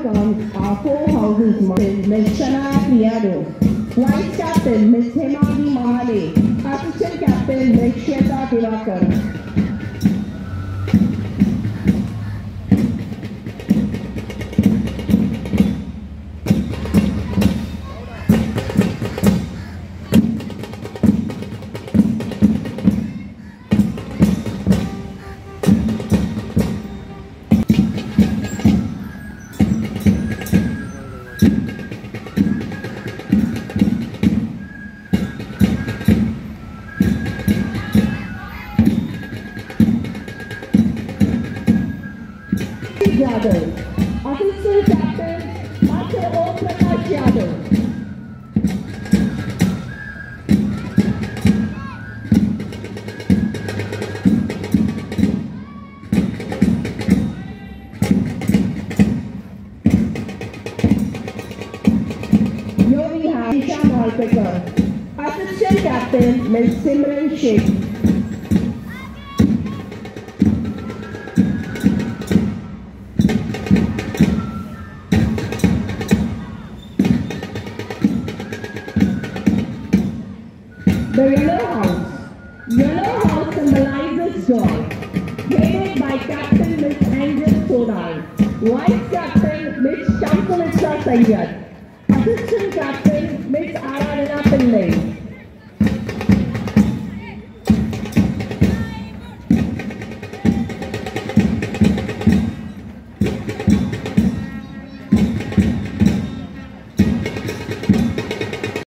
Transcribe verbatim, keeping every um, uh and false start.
comes our four houses Miz Miz Shana Criado, Vice Captain Miz Hemani Mahale, Assistant Captain Miz Shweta Divakar. Yadav, Assistant Captain Master Om Prakash Yadav. Here we have Isha Malpekar, Assistant Captain Miz Simran Sheikh. The yellow house. Yellow house symbolizes joy. Headed by Captain Miz Angel Sodai, Vice Captain Miz Shamsulitsa Sayyad, Assistant Captain Miz Aradhana Pillai.